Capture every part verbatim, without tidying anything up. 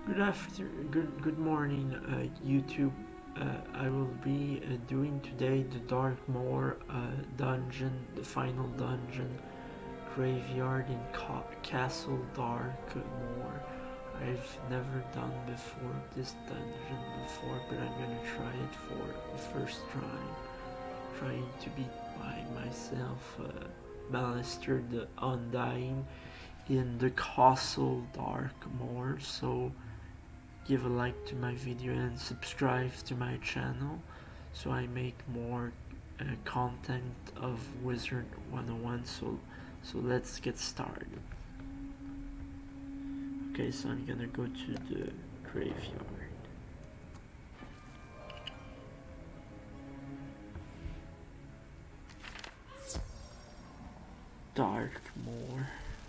Good after, good good morning, uh, YouTube. Uh, I will be uh, doing today the Darkmoor uh, dungeon, the final dungeon, graveyard in Ca Castle Darkmoor. I've never done before this dungeon before, but I'm gonna try it for the first try. Trying to beat by myself, uh, Malister the Undying in the Castle Darkmoor. So give a like to my video and subscribe to my channel so I make more uh, content of Wizard one oh one. So so let's get started. Okay, so I'm gonna go to the graveyard. Darkmoor.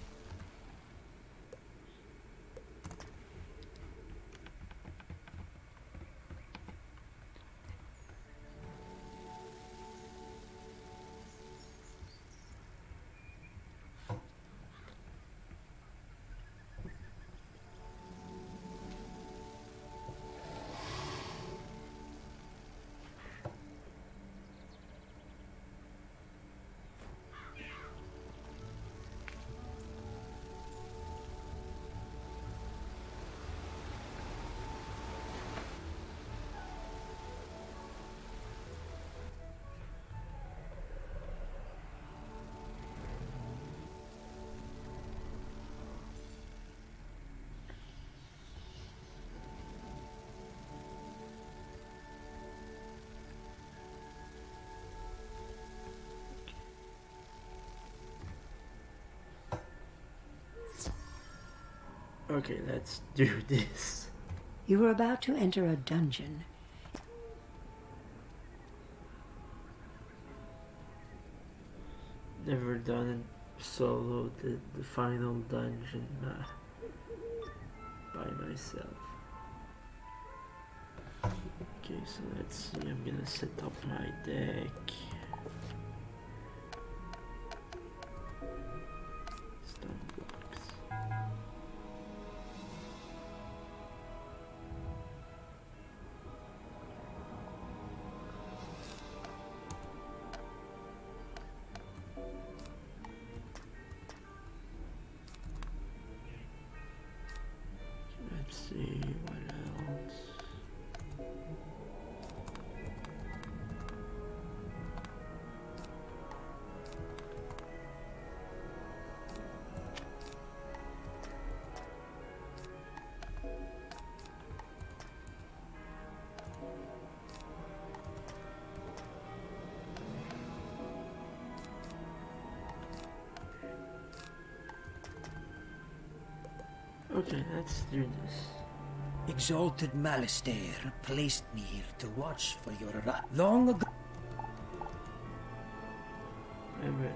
Okay, let's do this. You were about to enter a dungeon. Never done it solo, the, the final dungeon uh, by myself. Okay, so let's see, I'm gonna set up my deck. Stone blocks. Let's see what else. Okay, let's do this. Exalted Malistair placed me here to watch for your arrival. Long ago. I'm ready.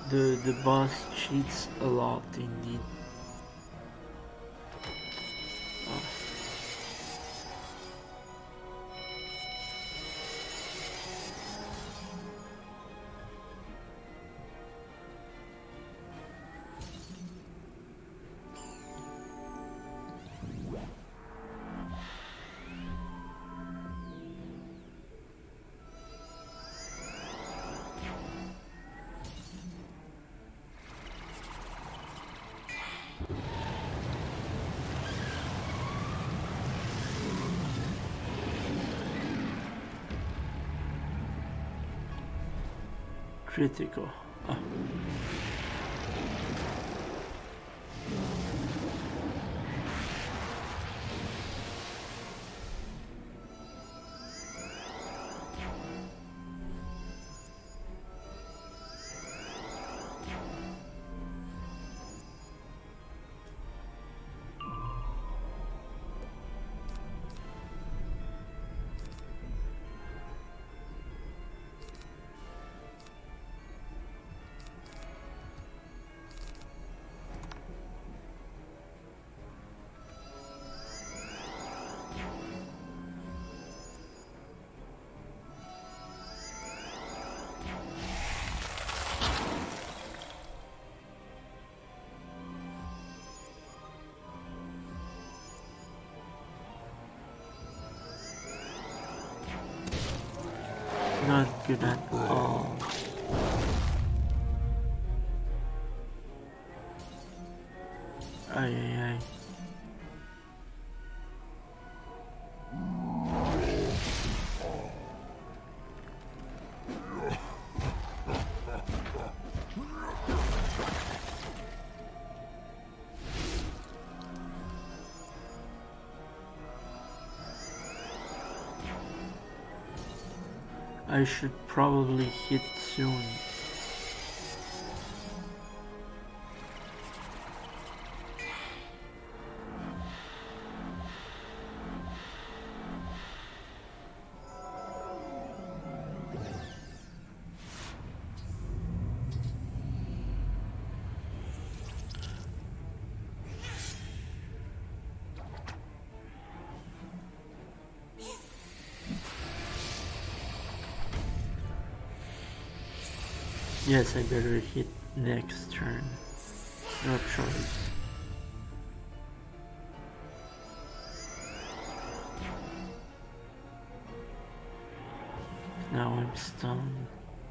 The the boss cheats a lot indeed. Oh. Critical. Oh. Not good at all. Ay ay ay. I should probably hit soon. Yes, I better hit next turn. No choice. Now I'm stunned.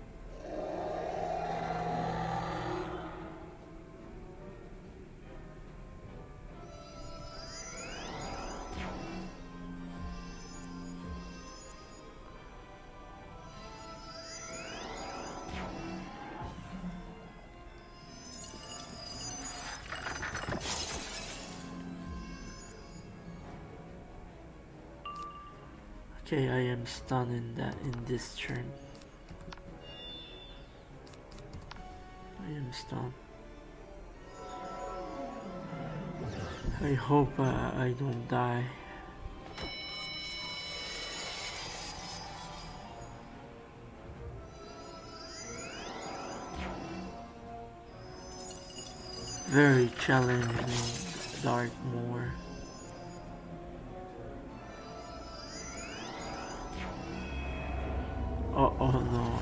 Okay, I am stunned in that in this turn. I am stunned. I hope uh, I don't die. Very challenging, Darkmoor. Oh, oh no.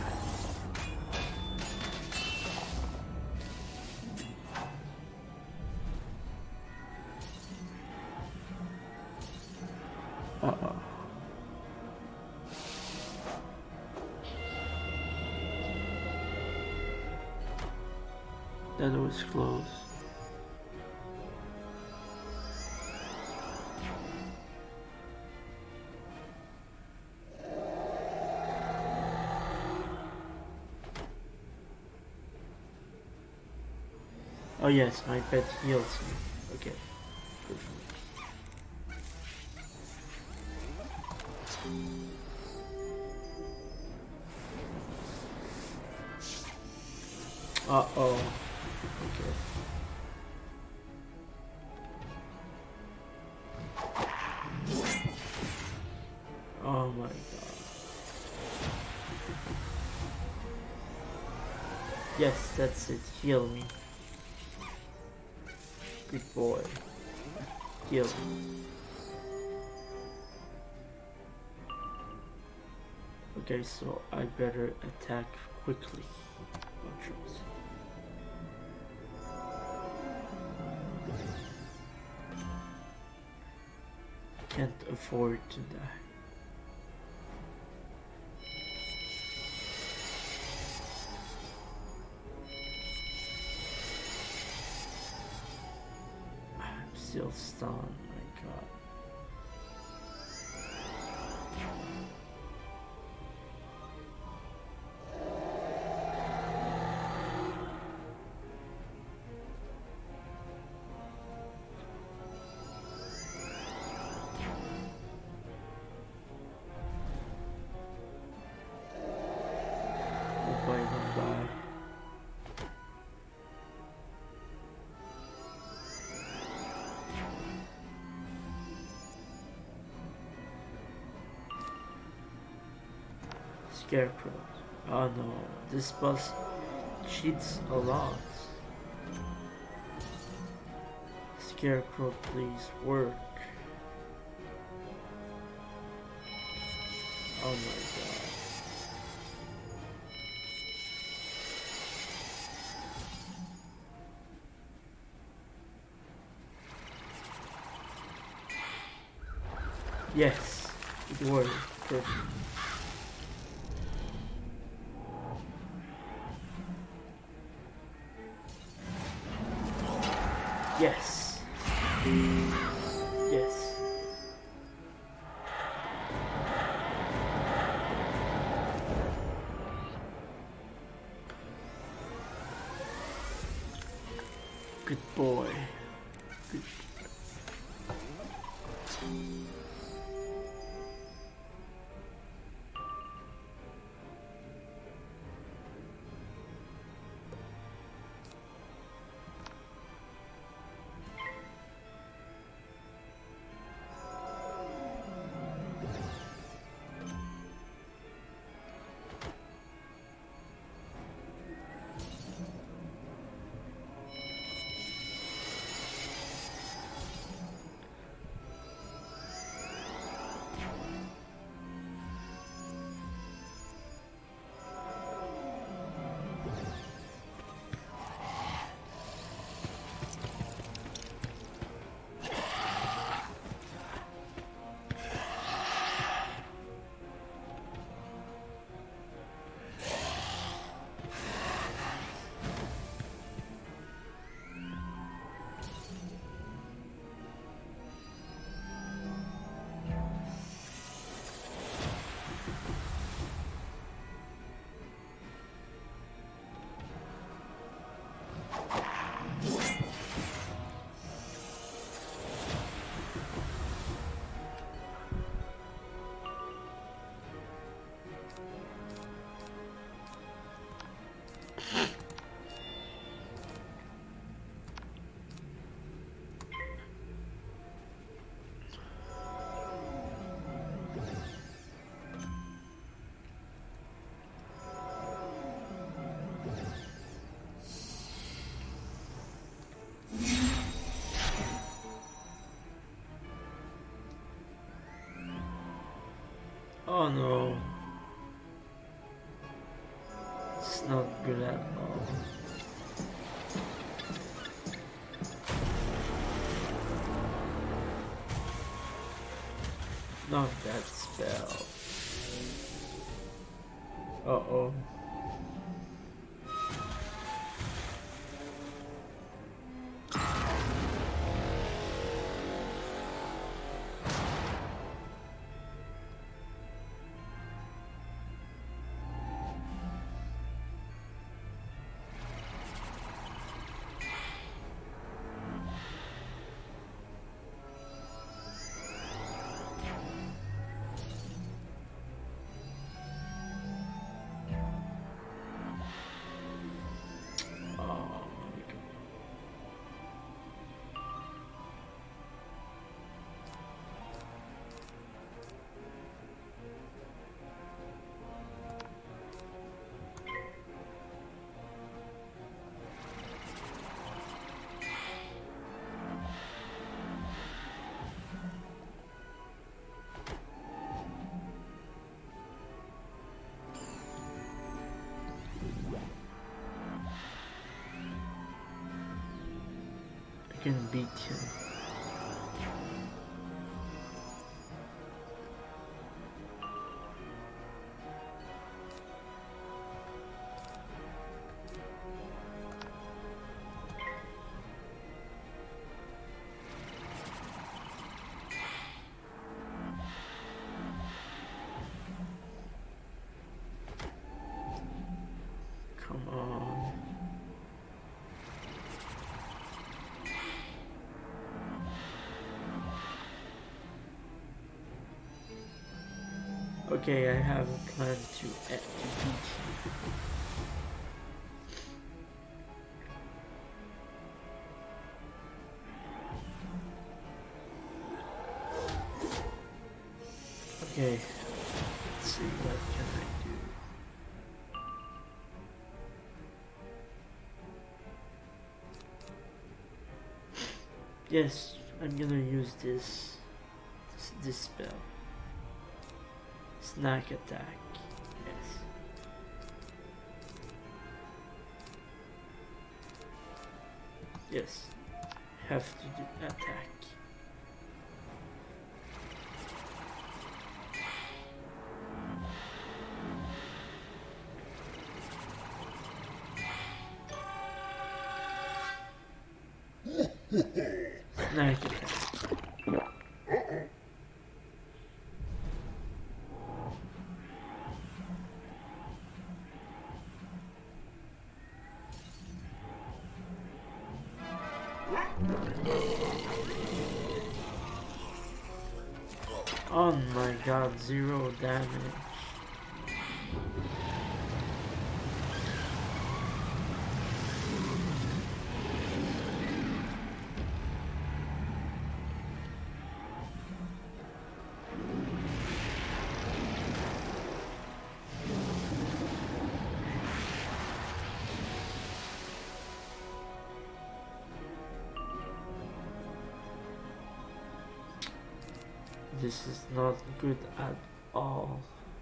Uh-oh. That was close. Oh yes, my pet heals me. Okay. Good for me. Uh-oh. Okay. Oh my god. Yes, that's it. Heal me. Good boy. Heal me. Okay, so I better attack quickly. Montrose. Can't afford to die. I'm still stunned, my god. Hope I don't die. Scarecrow. Oh no, this boss cheats a lot. Scarecrow, please work. Oh my god. Yes, it worked. Perfect. Yes. Yes. Good boy. Good. Oh no. It's not good at all. Not that spell. Uh-oh. can beat him. Come on. Okay, I have a plan to, uh, to beat you. Okay, let's see what can I do. Yes, I'm gonna use this this, this spell. Snack attack. Yes. Yes. Have to do attack. Snack attack. Oh my god, zero damage. This is not good at all.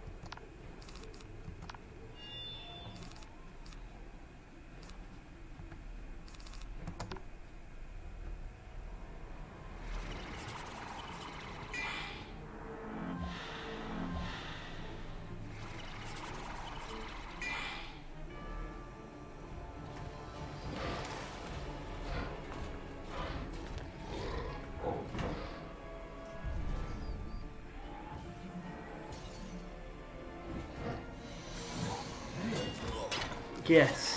Yes.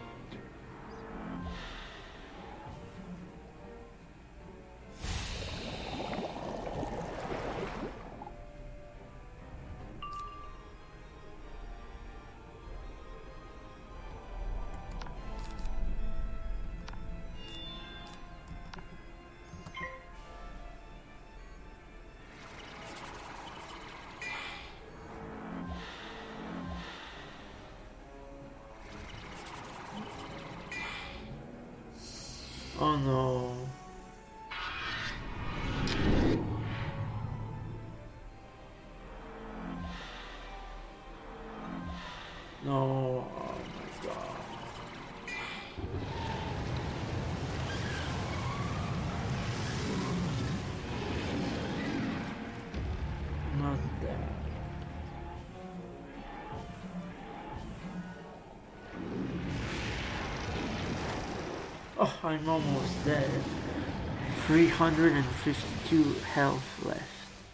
Oh no. No, oh my god. Not that. Oh, I'm almost dead. three hundred fifty-two health left.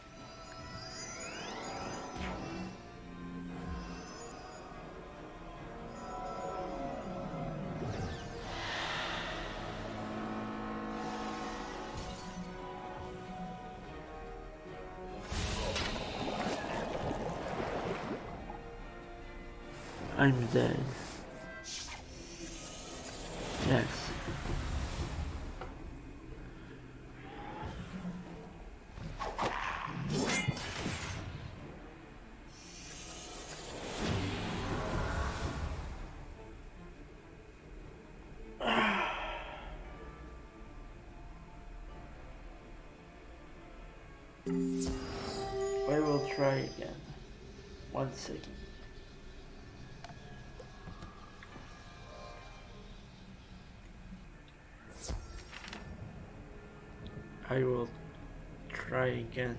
I'm dead. Yes. I will try again. One second. I will try again.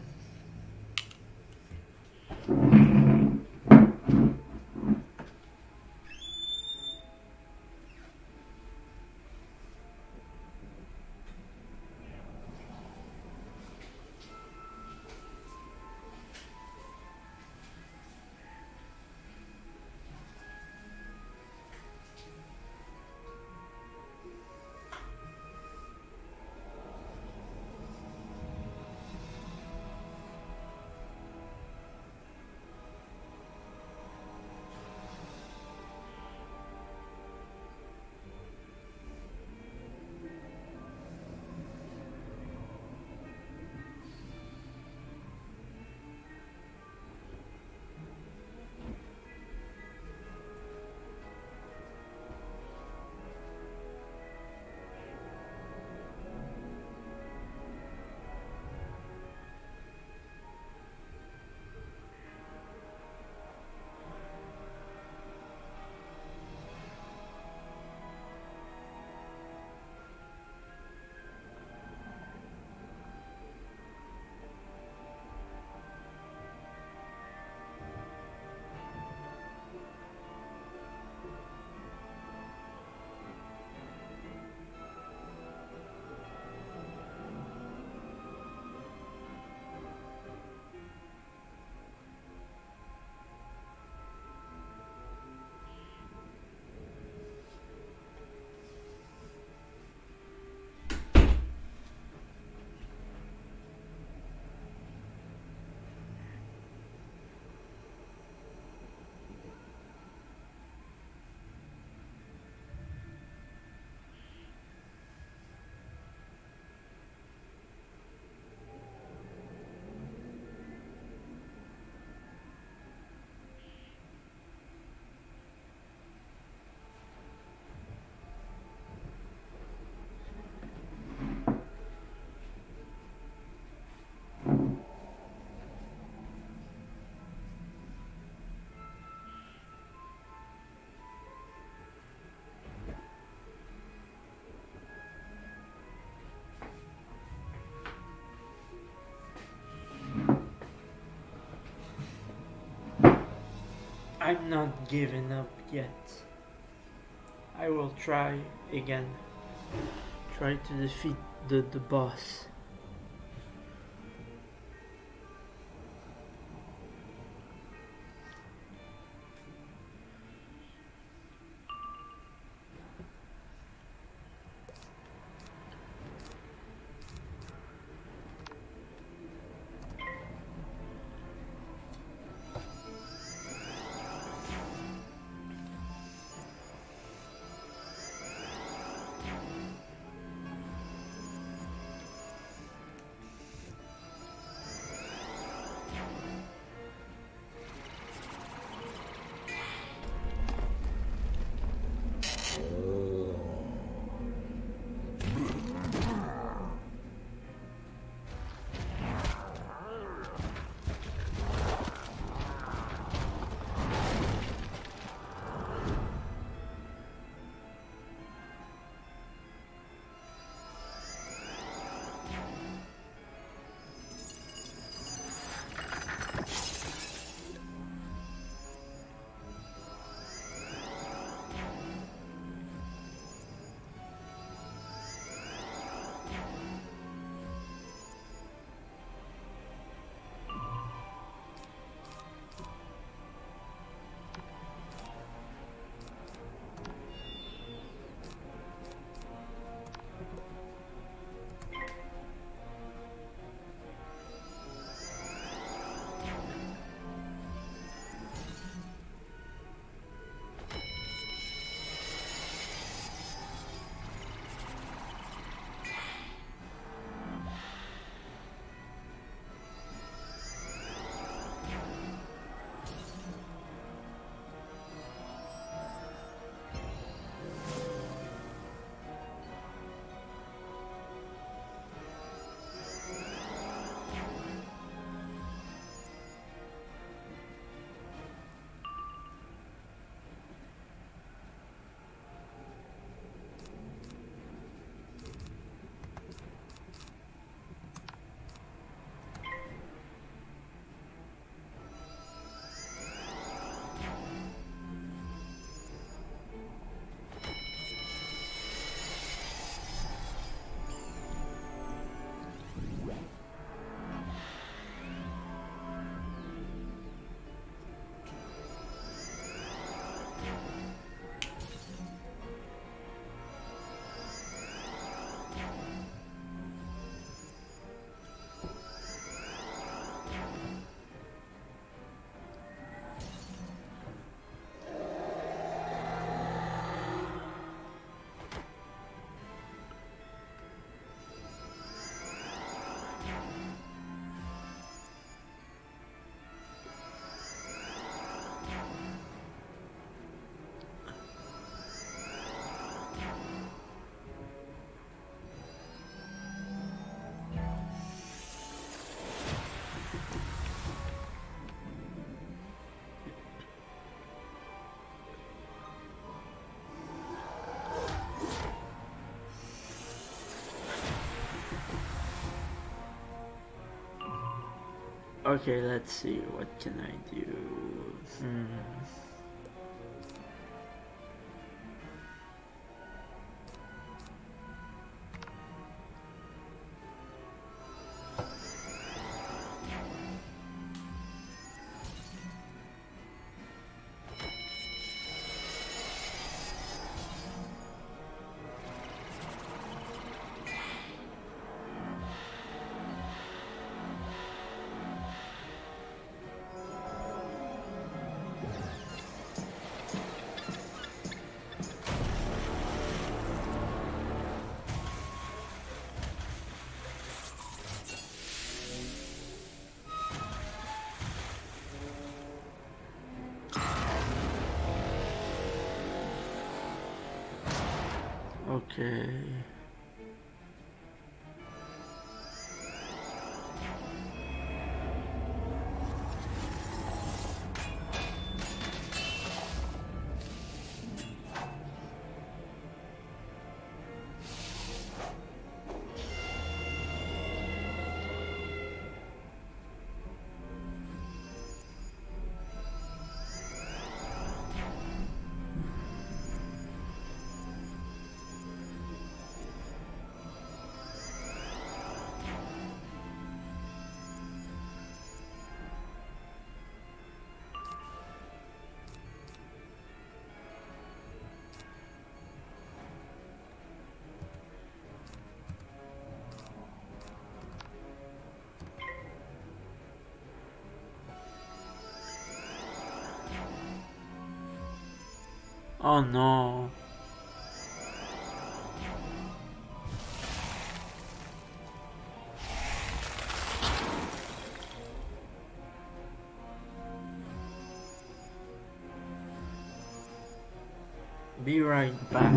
I'm not giving up yet. I will try again. Try to defeat the, the boss. Okay, let's see, what can I do? Hmm. Okay. Oh no. Be right back.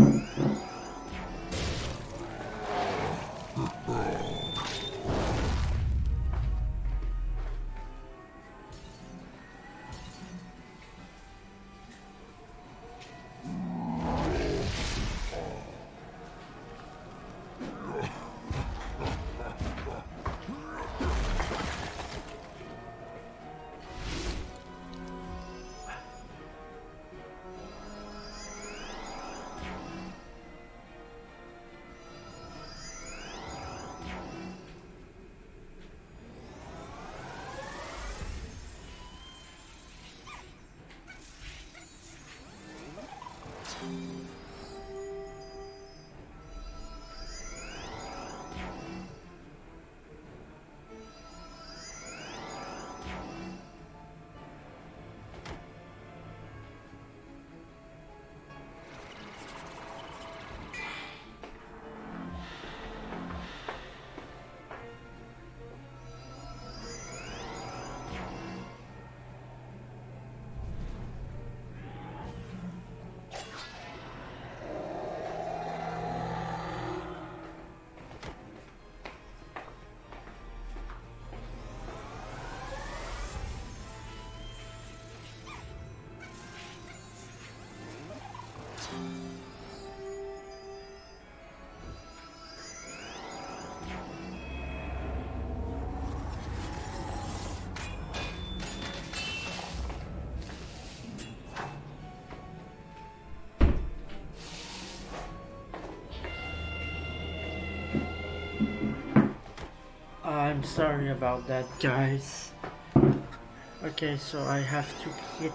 I'm sorry about that, guys. Okay, so I have to hit.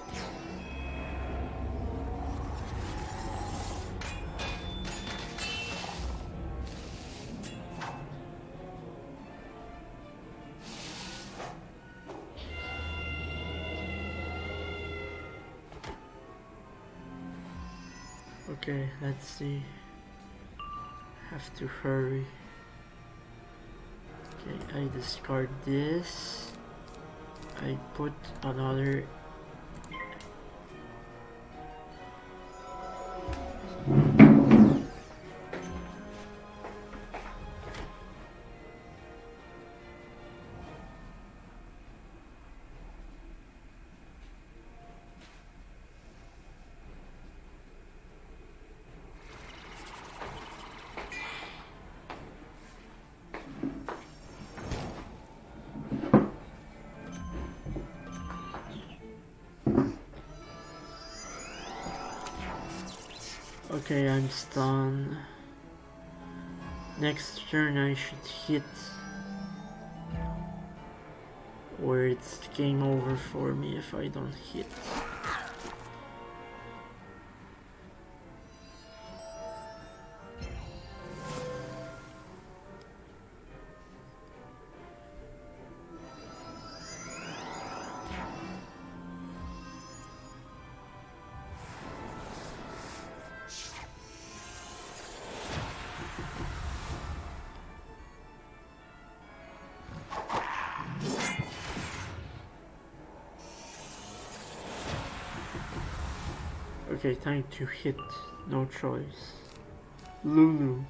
Okay, let's see. Have to hurry. Okay, I discard this. I put another. Okay, I'm stunned. Next turn I should hit, or it's game over for me if I don't hit. Okay, time to hit. No choice. Lulu.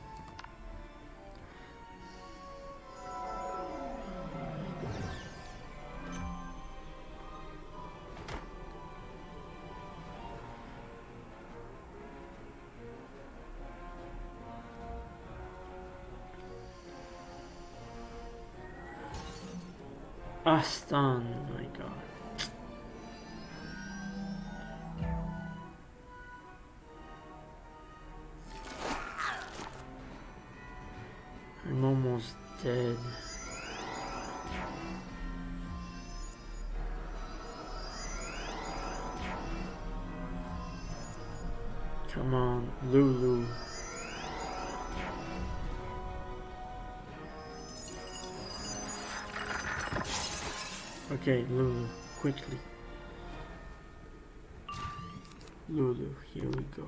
Ah, stun, my god. I'm almost dead. Come on, Lulu. Okay, Lulu, quickly. Lulu, here we go.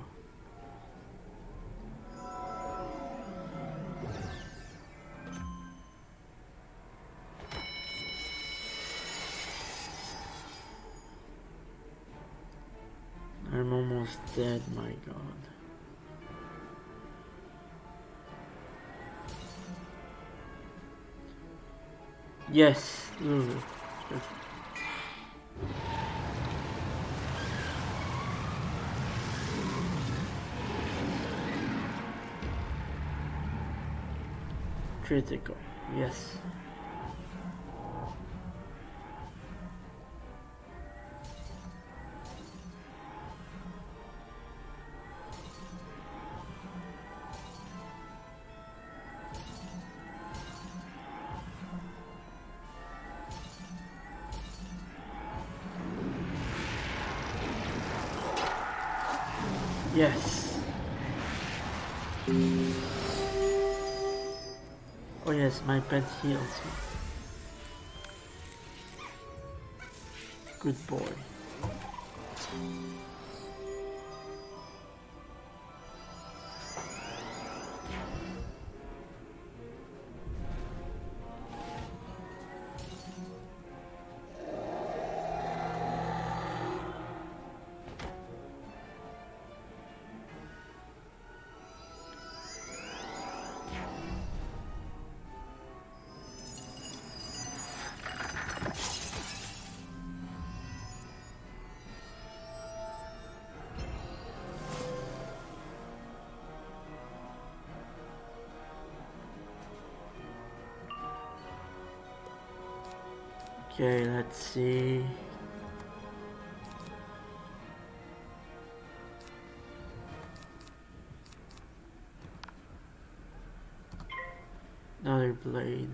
I'm almost dead, my god. Yes, Lulu. Critical, yes. Yes. Oh yes, my pet heals me. Good boy. Okay, let's see. Another blade.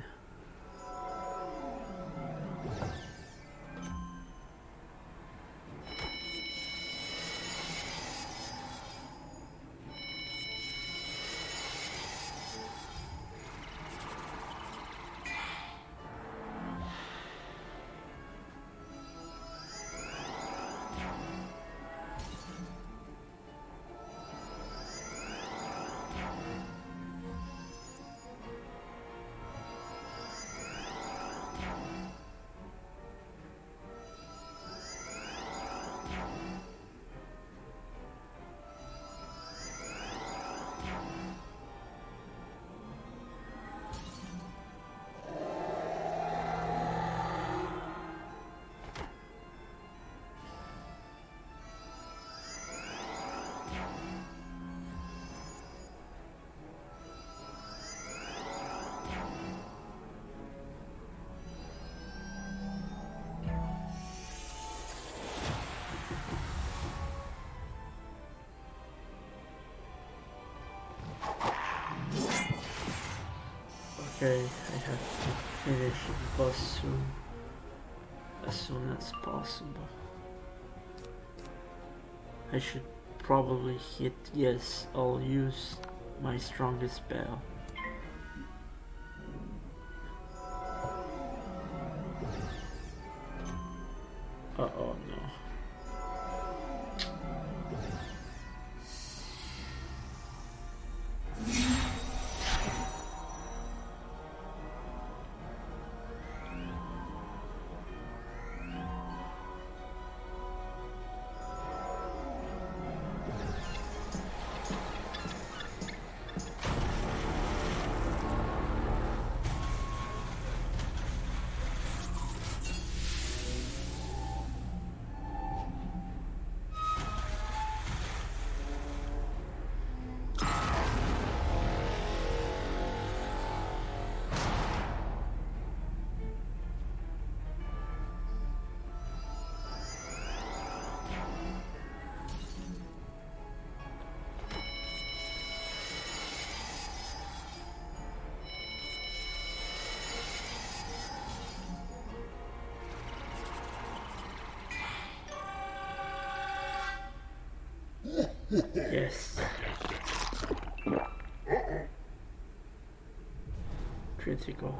Okay, I have to finish the boss soon. As soon as possible. I should probably hit yes, I'll use my strongest spell. Uh-oh, no. Yes. Critical.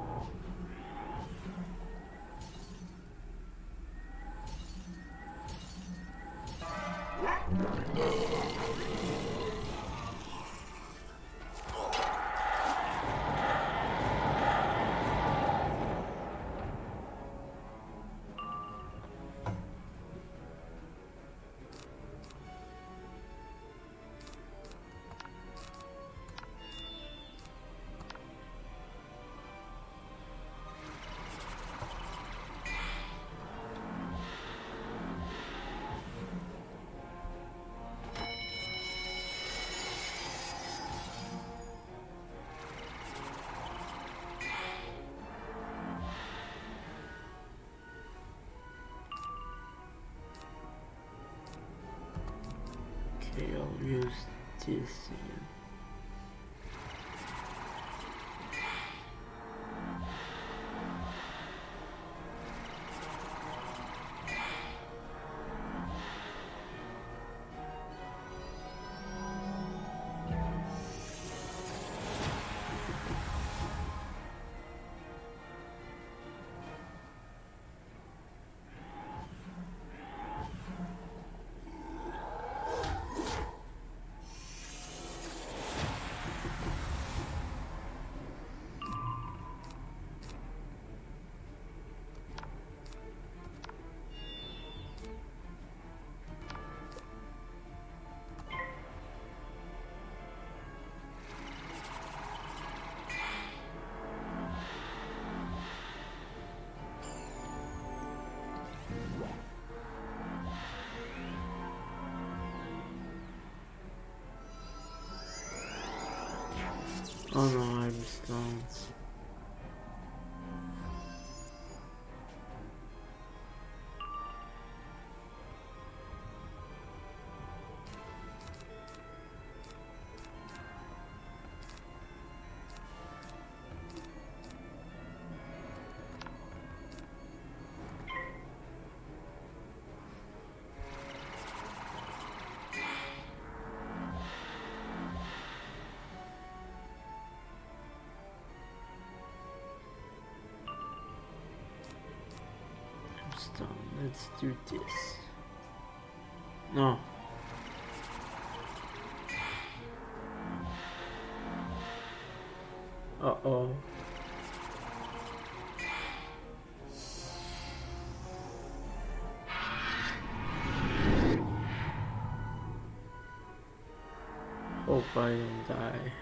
Okay, I'll use this again. Oh no, I'm stoned. Stone. Let's do this. No. Uh-oh. Hope I don't die.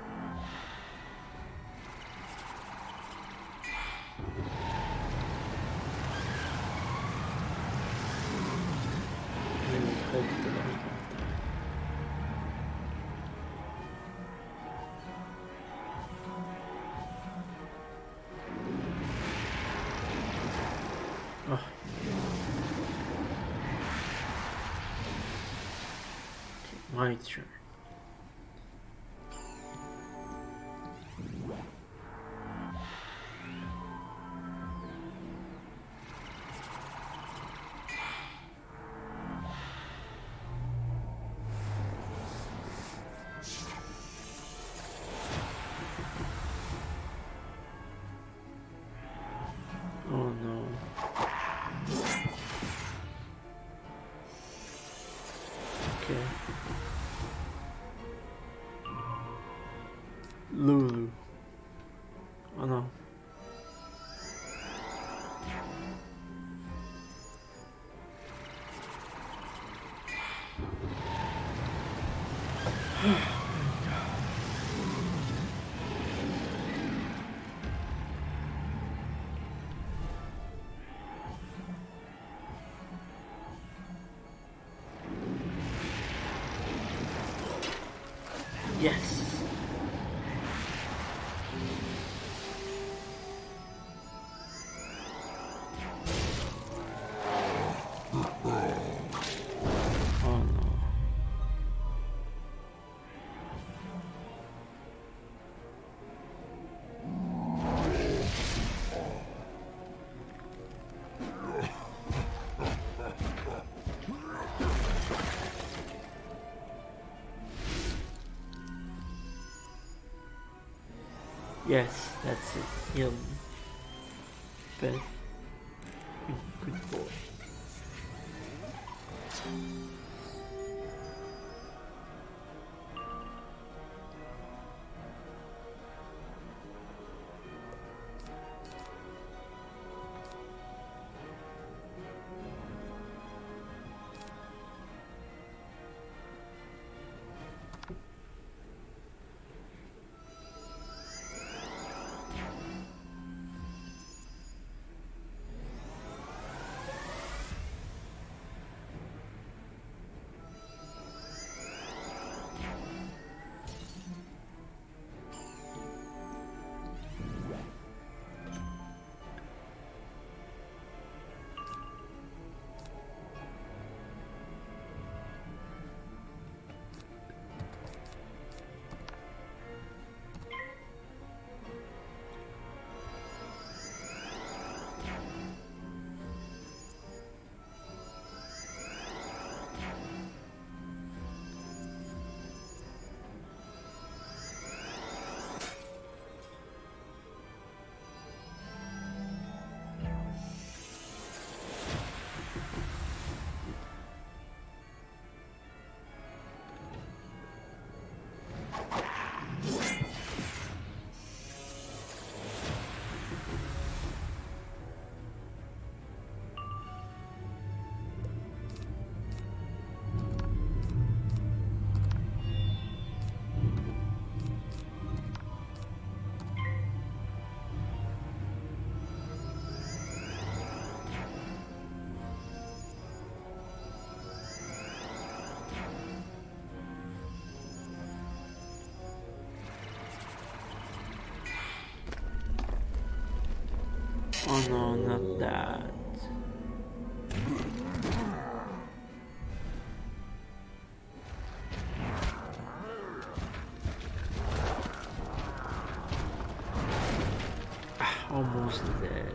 Hope that I don't die. Oh. Okay, my turn. Lulu. Oh no. Yes. Oh no. Yes, that's it. He'll bet. Good, good boy. Oh no, not that. Ah, almost dead.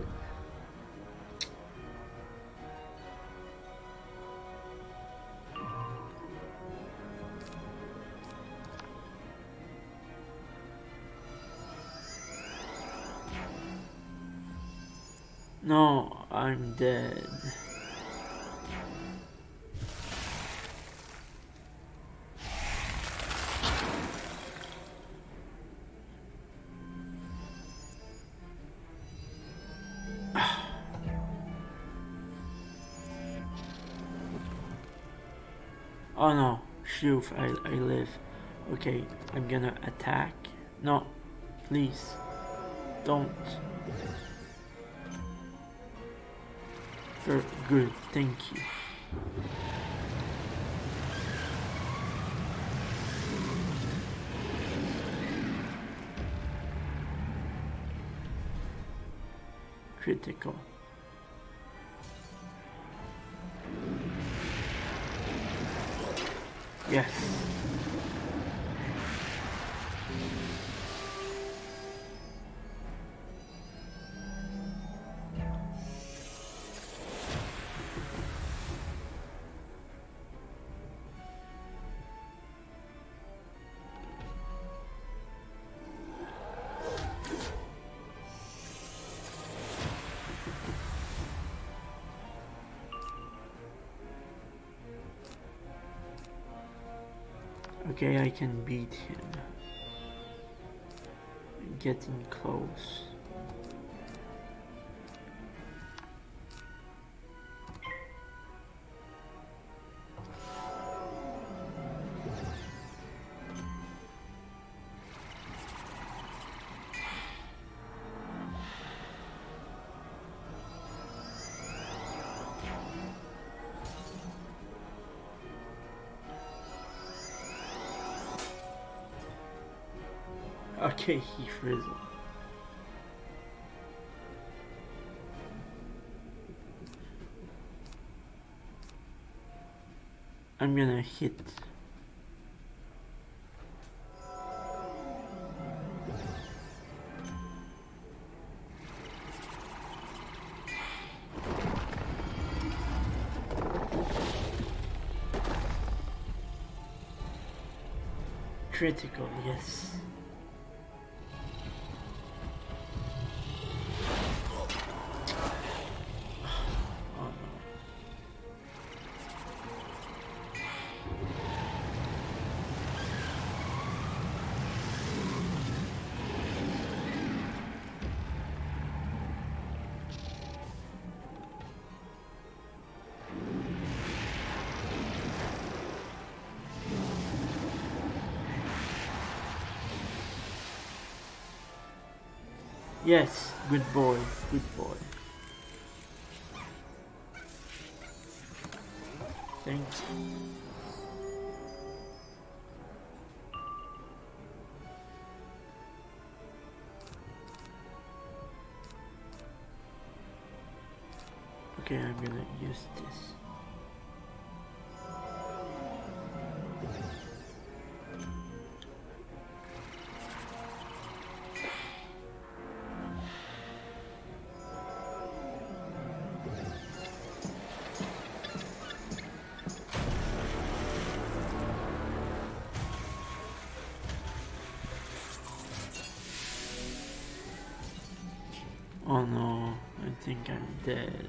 No, I'm dead. Oh no, shoot, I, I live. Okay, I'm gonna attack. No, please, don't. Very good, thank you. Critical. Yes. Okay, I can beat him. getting close. Okay, he frizzled. I'm gonna hit. Critical, yes. Yes, good boy, good boy. Thank you. Okay, I'm gonna use this. Oh no, I think I'm dead.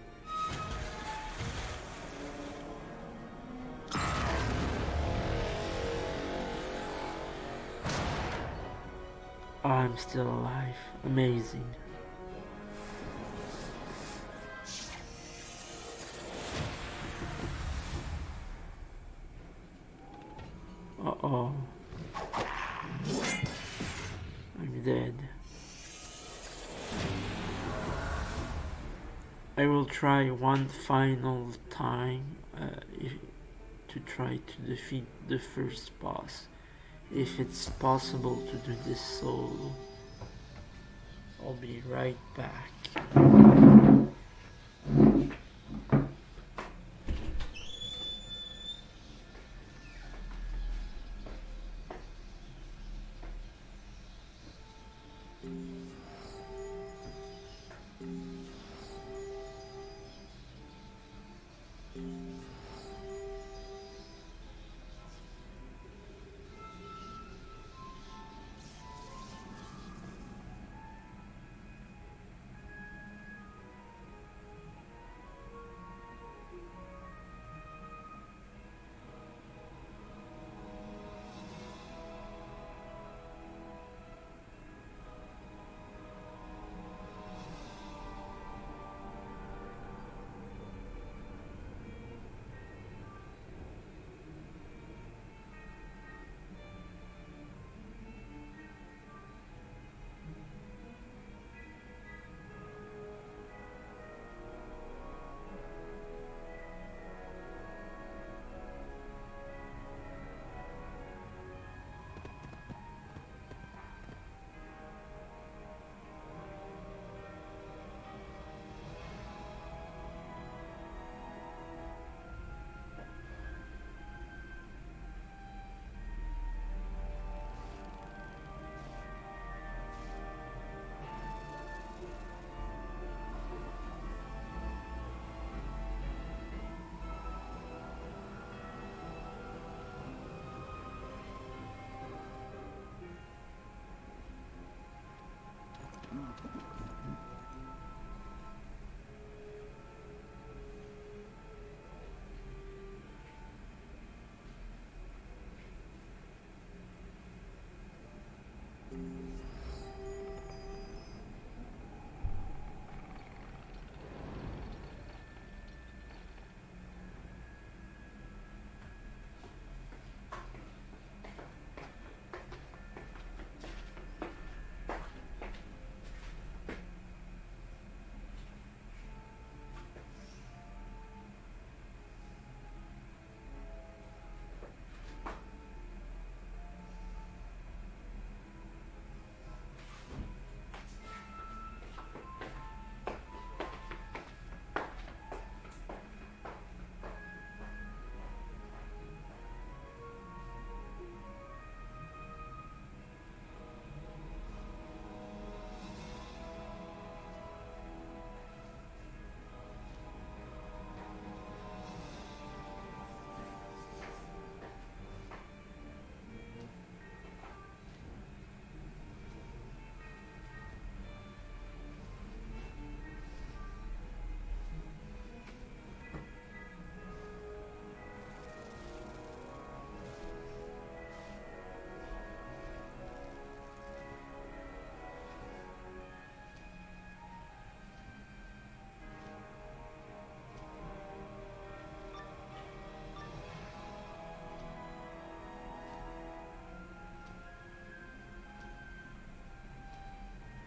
Oh, I'm still alive. Amazing. Uh-oh. I'm dead. I will try one final time uh, if, to try to defeat the first boss. If it's possible to do this solo. I'll be right back.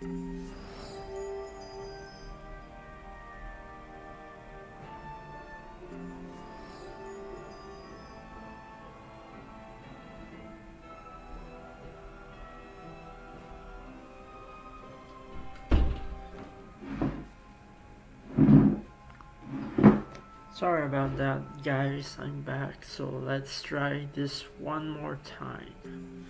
Sorry about that, guys, I'm back, so let's try this one more time.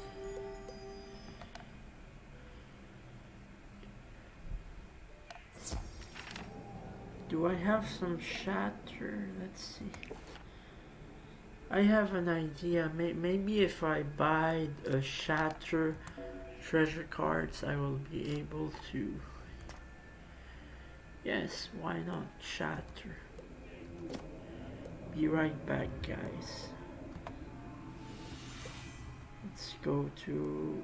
Do I have some shatter? Let's see. I have an idea. Maybe if I buy a shatter treasure cards, I will be able to. Yes, why not? Shatter. Be right back, guys. Let's go to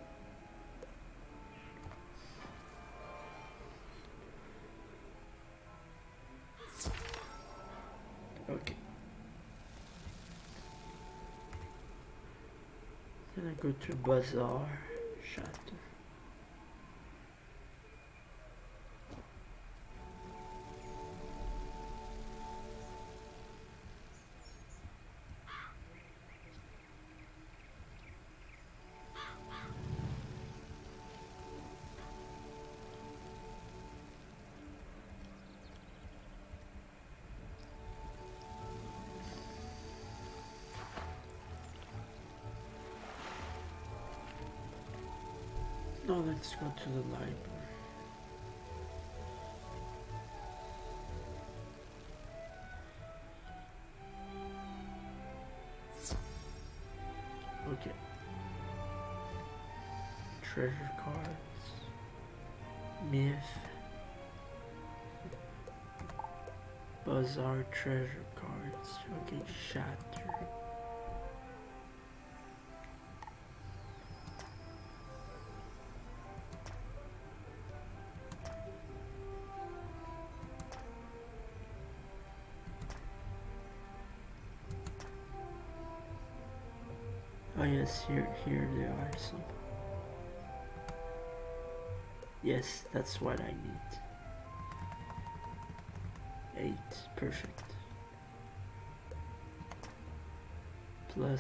okay. Then I go to Bazaar, Shatter. No, let's go to the library. Okay. Treasure cards. Myth. Bazaar treasure cards. Okay, Shatter. Oh yes, here, here they are. Some. Yes, that's what I need. Eight, perfect. Plus,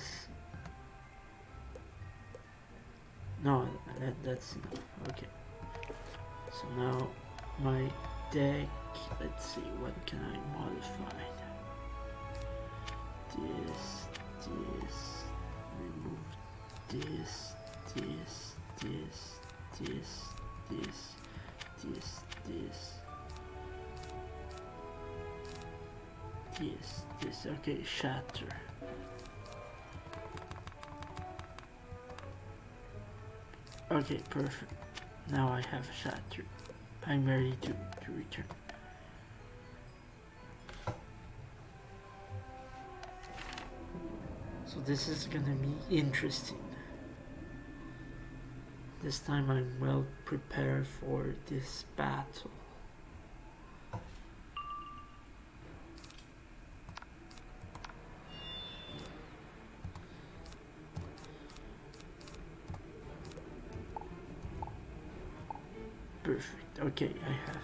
no, that, that's enough. Okay. So now my deck. Let's see, what can I modify? This, this. Remove this, this, this, this, this, this, this, this, this. Okay, Shatter. Okay, perfect. Now I have Shatter. I'm ready to, to return. So this is gonna be interesting. This time I'm well prepared for this battle. Perfect. Okay, I have.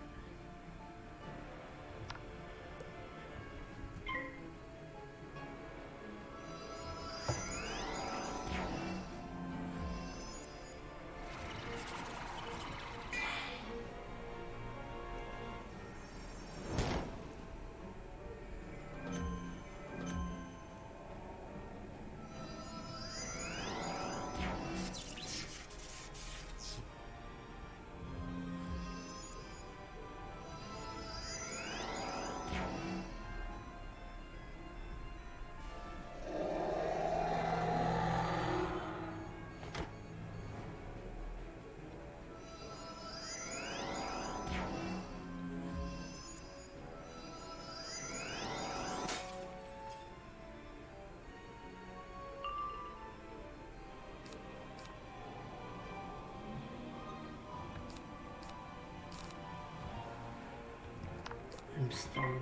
I'm stunned.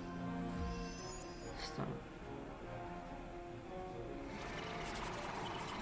Stunned.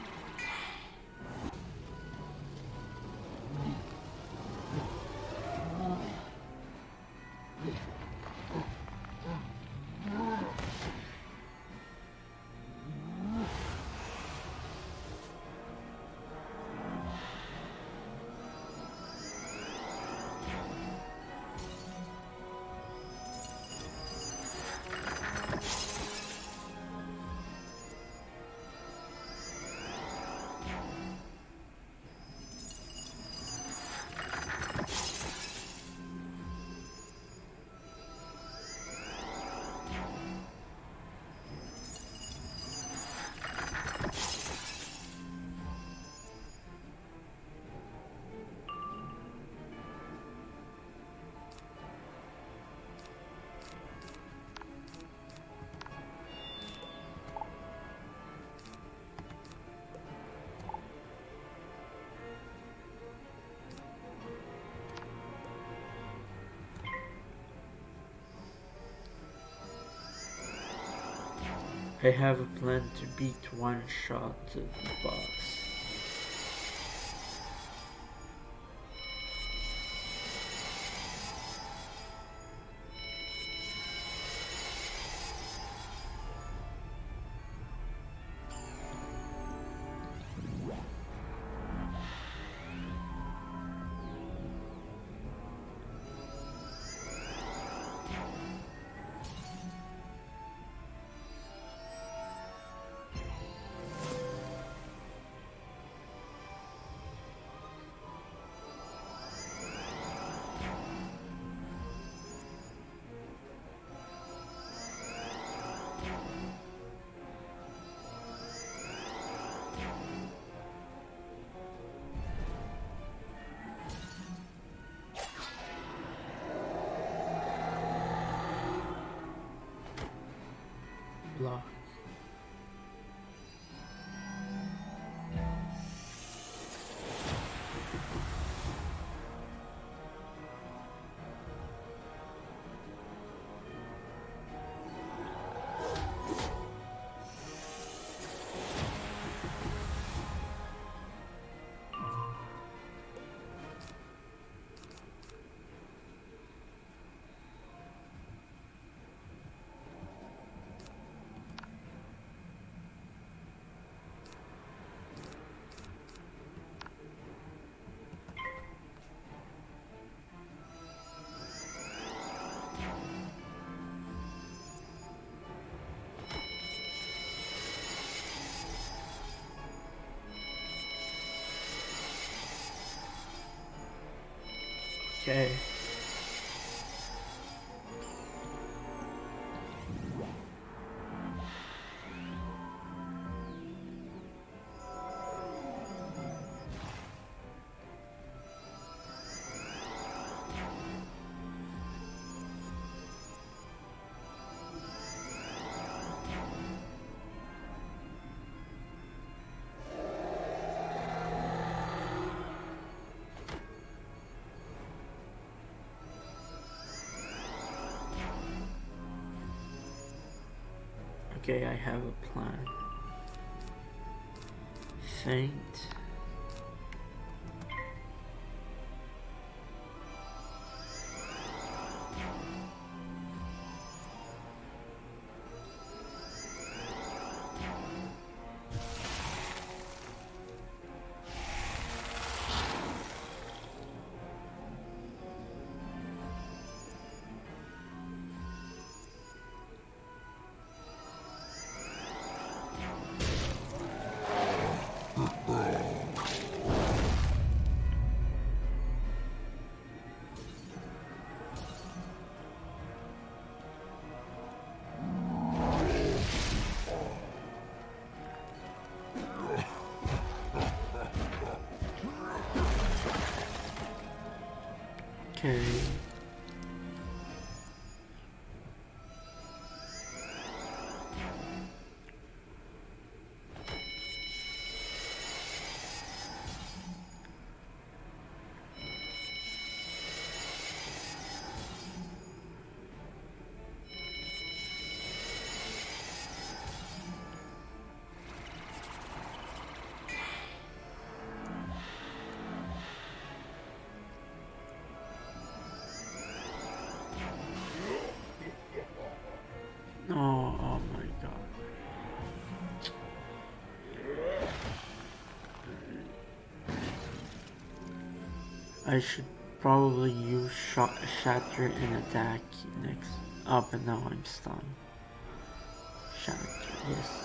I have a plan to beat one shot the boss. Block. Okay. Okay, I have a plan. Faint. Okay. Oh, oh my god. I should probably use shot shatter and attack next. Oh, but now I'm stunned. Shatter, yes.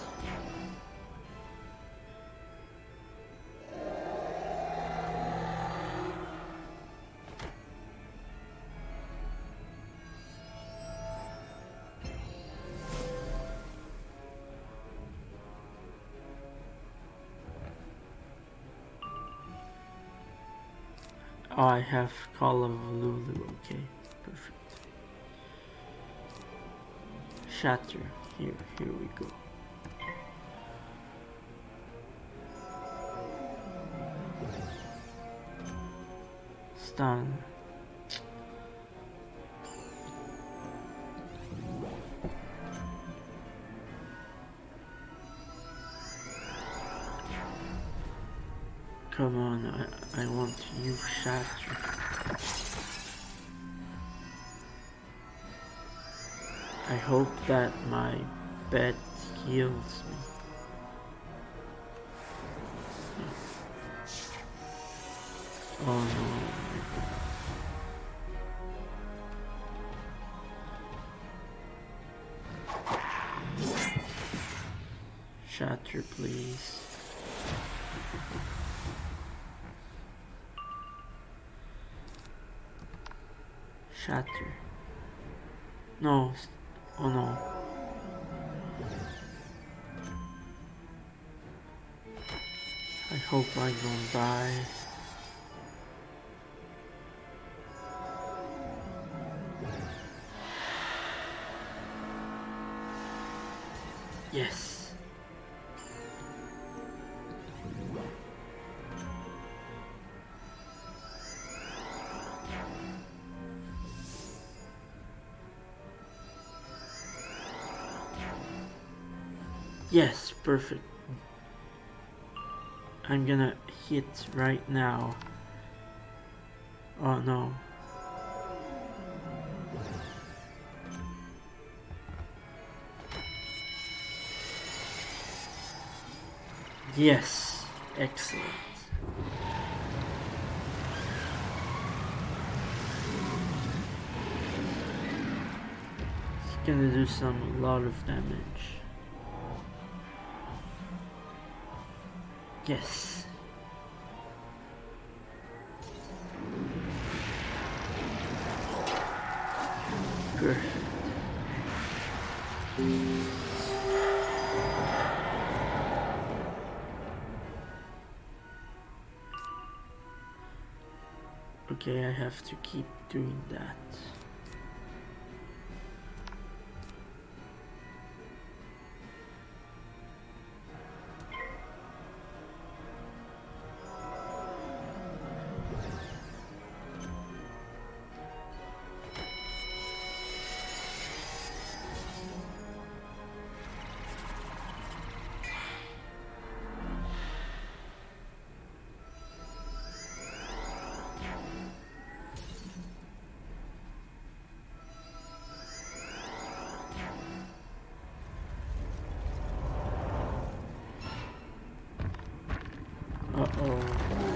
Oh, I have Call of Lulu, okay, perfect. Shatter, here, here we go. Stun. Come on, I, I want to use Shatter. I hope that my bet heals me. Oh no. Shatter, please. Shatter. No. Oh no. I hope I don't die. Yes. Yes, perfect. I'm gonna hit right now. Oh no. Yes, excellent. It's gonna do some a lot of damage. Yes. Perfect. Okay, I have to keep doing that. Uh-oh.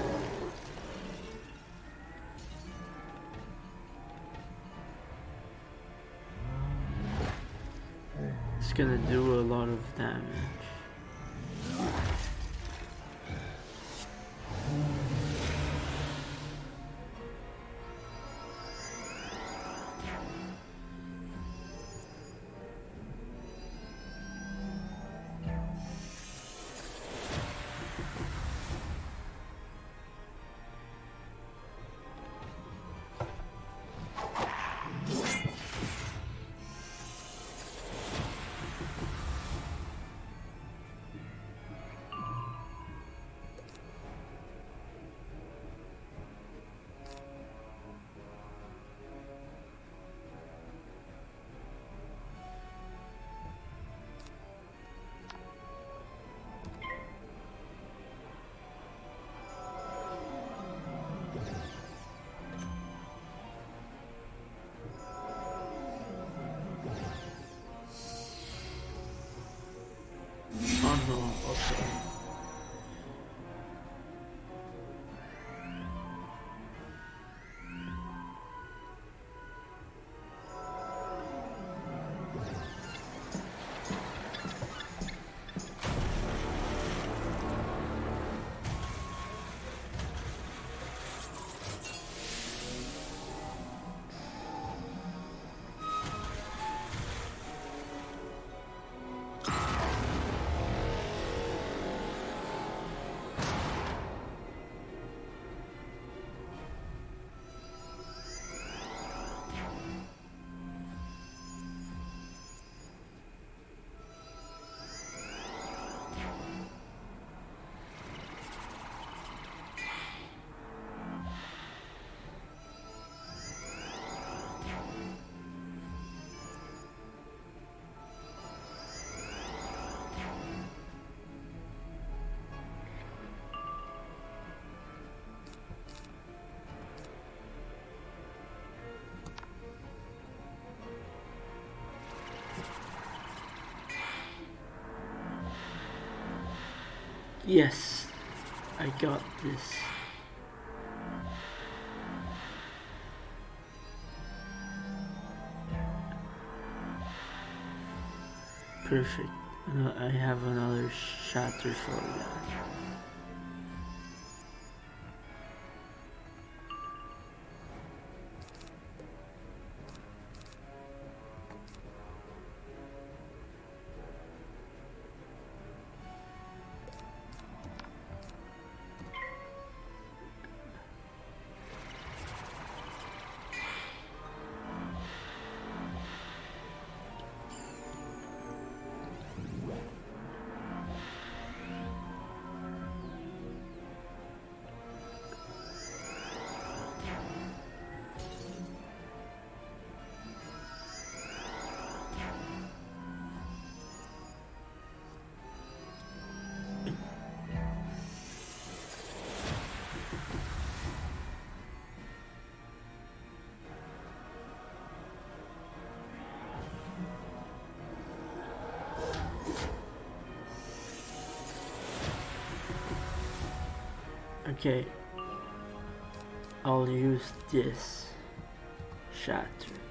It's gonna do a lot of damage. Oh no, okay. Yes, I got this. Perfect. Uh, I have another shatter for that. Okay, I'll use this shatter.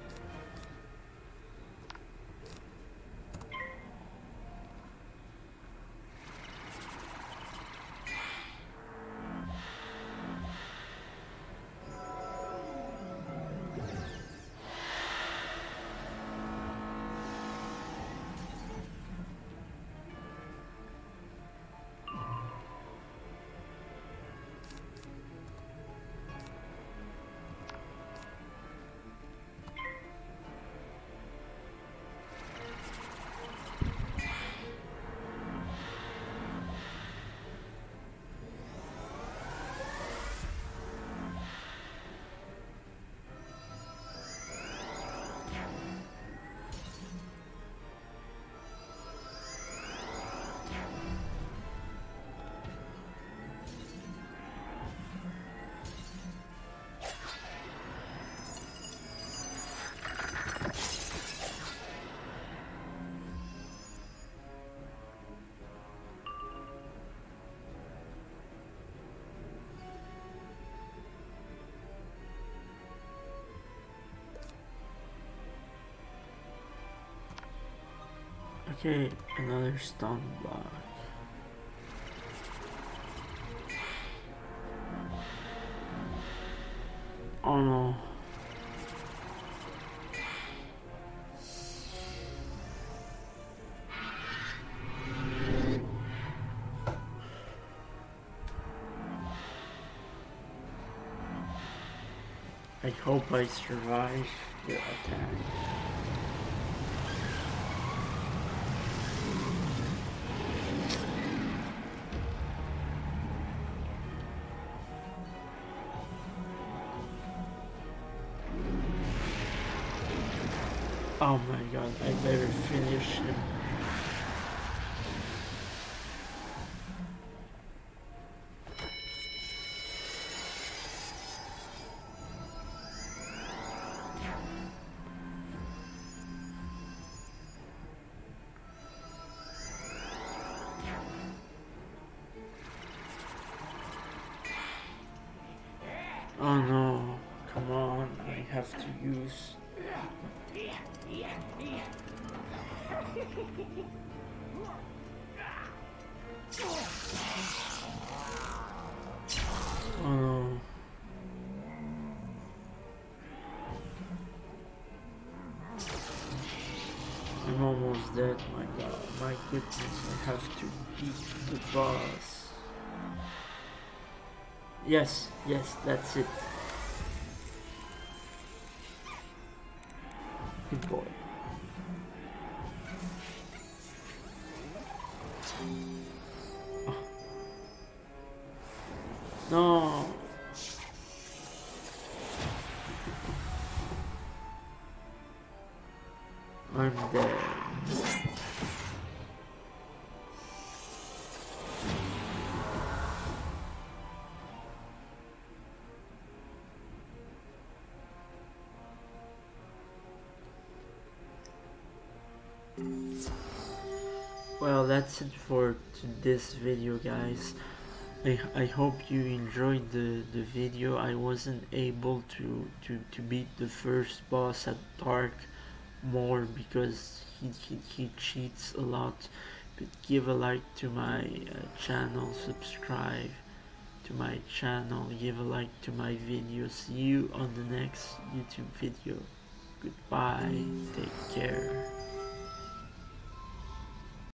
Okay, another stone block. Oh no. I hope I survive the attack. Oh my god, I better finish him. Oh no, come on, I have to use... Oh no. I'm almost dead, my god, my goodness, I have to beat the boss. Yes, yes, that's it. Good boy. Oh. No. I'm dead. well, that's it for this video, guys. I, I hope you enjoyed the, the video. I wasn't able to, to, to beat the first boss at Darkmoor because he, he, he cheats a lot. But give a like to my uh, channel, subscribe to my channel, give a like to my video. See you on the next YouTube video. Goodbye, take care.